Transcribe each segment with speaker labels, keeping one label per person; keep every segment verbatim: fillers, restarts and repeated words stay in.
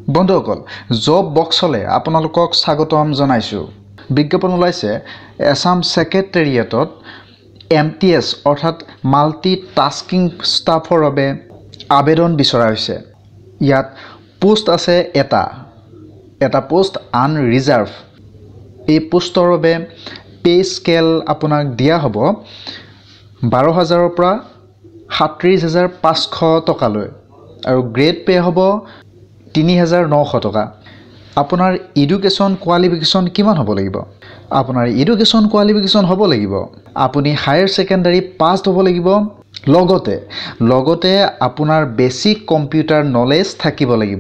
Speaker 1: বন্ধুসকল জব বক্সলে আপোনালোকক স্বাগতম জনাইছো। বিজ্ঞাপন ওলাইছে এছাম সেক্ৰেটাৰিয়েটত এমটিএছ অৰ্থাৎ মাল্টি টাস্কিং ষ্টাফৰ বাবে আবেদন বিচৰা হৈছে। ইয়াত পোষ্ট আছে এটা এটা পোষ্ট আনৰিজাৰ্ভ। এই পোষ্টৰ বাবে পে স্কেল আপোনাক দিয়া হ'ব বাৰ হাজাৰৰ পৰা সাতত্ৰিছ হাজাৰ পাঁচশ টকালৈ আৰু গ্ৰেড পে হ'ব তিনি হাজাৰ নশ টকা। আপোনাৰ এডুকেশ্যন কোৱালিফিকেশ্যন কিমান হ'ব লাগিব? আপোনাৰ এডুকেশ্যন কোৱালিফিকেশ্যন হ'ব লাগিব আপুনি হায়াৰ ছেকেণ্ডাৰী পাছ হ'ব লাগিব। লগতে লগতে আপোনাৰ বেছিক কম্পিউটাৰ নলেজ থাকিব লাগিব।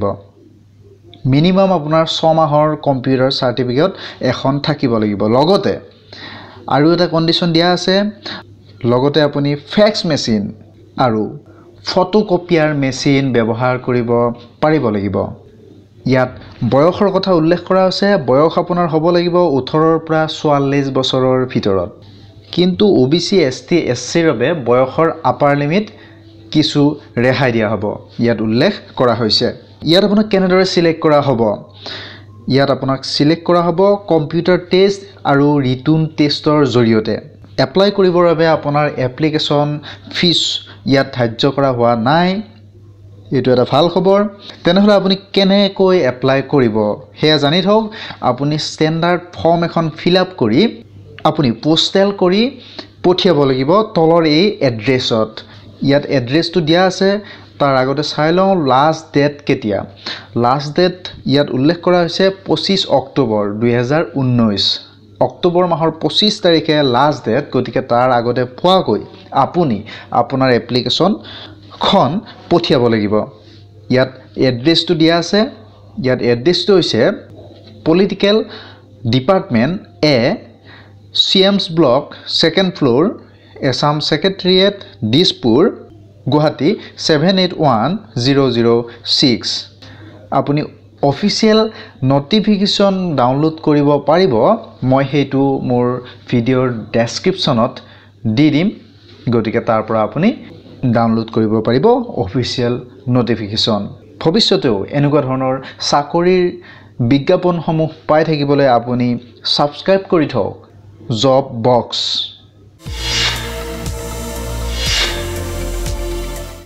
Speaker 1: মিনিমাম আপোনাৰ ছমাহৰ কম্পিউটাৰ চাৰ্টিফিকেট এখন থাকিব লাগিব। লগতে আৰু এটা কণ্ডিশ্যন দিয়া আছে, লগতে আপুনি ফেক্স মেচিন আৰু ফটোকপিয়াৰ মেচিন ব্যৱহাৰ কৰিব পাৰিব লাগিব। ইয়াত বয়সৰ কথা উল্লেখ কৰা হৈছে। বয়স আপোনাৰ হ'ব লাগিব ওঠৰৰ পৰা চৌৱাল্লিছ বছৰৰ ভিতৰত। কিন্তু O' B C S T S চিৰ বাবে বয়সৰ আপাৰ লিমিট কিছু ৰেহাই দিয়া হ'ব, ইয়াত উল্লেখ কৰা হৈছে। ইয়াত আপোনাক কেনেদৰে চিলেক্ট কৰা হ'ব? ইয়াত আপোনাক চিলেক্ট কৰা হ'ব কম্পিউটাৰ টেষ্ট আৰু ৰিটুন টেষ্টৰ জৰিয়তে। এপ্লাই কৰিবৰ বাবে আপোনাৰ এপ্লিকেশ্যন ফিজ ইয়াত ধাৰ্য কৰা হোৱা নাই। এইটো এটা ভাল খবৰ। তেনেহ'লে আপুনি কেনেকৈ এপ্লাই কৰিব সেয়া জানি থওক। আপুনি ষ্টেণ্ডাৰ্ড ফৰ্ম এখন ফিল আপ কৰি আপুনি পোষ্টেল কৰি পঠিয়াব লাগিব তলৰ এই এড্ৰেছত। ইয়াত এড্ৰেছটো দিয়া আছে। তাৰ আগতে চাই লওঁ লাষ্ট ডেট কেতিয়া। লাষ্ট ডেট ইয়াত উল্লেখ কৰা হৈছে পঁচিছ অক্টোবৰ দুহেজাৰ ঊনৈছ। অক্টোবৰ মাহৰ পঁচিছ তাৰিখে লাষ্ট ডেট। গতিকে তাৰ আগতে পোৱাকৈ আপুনি আপোনাৰ এপ্লিকেশ্যনখন পঠিয়াব লাগিব। ইয়াত এড্ৰেছটো দিয়া আছে। ইয়াত এড্ৰেছটো হৈছে political department A C MS block second floor Assam secretariat Dispur Guwahati seven eight one zero' zero' six. আপুনি অফিচিয়েল ন'টিফিকেশ্যন ডাউনলোড কৰিব পাৰিব। মই সেইটো মোৰ ভিডিঅ'ৰ ডেছক্ৰিপশ্যনত দি দিম। গতিকে তাৰ পৰা আপুনি ডাউনলোড কৰিব পাৰিব অফিচিয়েল ন'টিফিকেশ্যন। ভৱিষ্যতেও এনেকুৱা ধৰণৰ চাকৰিৰ বিজ্ঞাপনসমূহ পাই থাকিবলৈ আপুনি ছাবস্ক্ৰাইব কৰি থওক জব বক্স।